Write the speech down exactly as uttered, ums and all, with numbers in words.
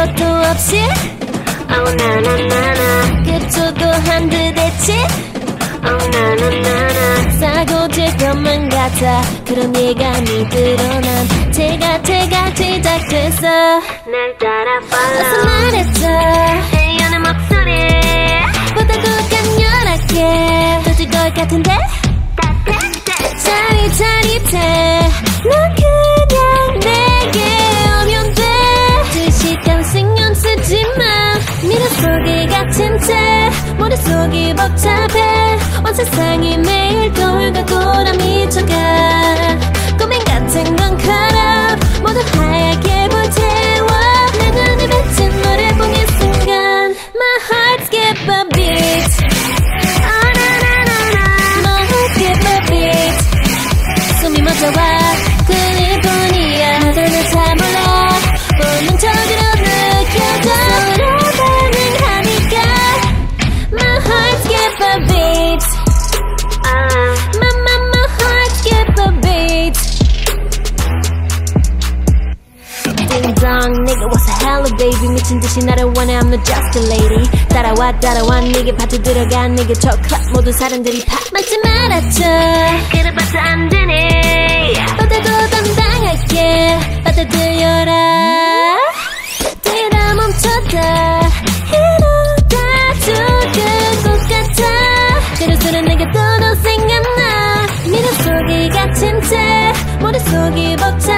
것도 없이 Oh 나나나나 그쪽도 한 듯 했지 Oh 나나나나 싸고 질 것만 같아 그런 예감이 드러난 제가 제가 시작했어 날 따라 follow 어서 말해줘 헤어는 목소리 보다도 강렬하게 터질 것 같은데 짜릿짜릿해 넌 그냥 내게 오면 돼 두 시간 신경 쓰지 마 미련 속에 갇힌 채 머릿속이 복잡해 온 세상이 매일 돌고 돌아 미쳐가 고민 같은 건 cut up 모두 하얗게 불태워 내 눈이 비친 너를 보는 순간 My heart skip a beat Oh na na na na My heart skip a beat 숨이 멎어와 그일 뿐이야 너는 잘 몰라 본능적으로 느껴져 서로 반응하니까 My heart skip a beat uh. My, my, my heart skip a beat Ding dong nigga what's a hello baby 미친 듯이 나를 원해 I'm not just a lady 따라와 따라와 네게 빠져들어가 네게 초콜릿 모든 사람들이 파 맞지 말았죠 그래봤자 안 되네 어때도 당당하게 받아들여라 뛰다 멈췄다 이러다 죽을 것 같아 그럴수록 내게 또 더 생각나 미련 속에 갇힌 채 머릿속이 벅차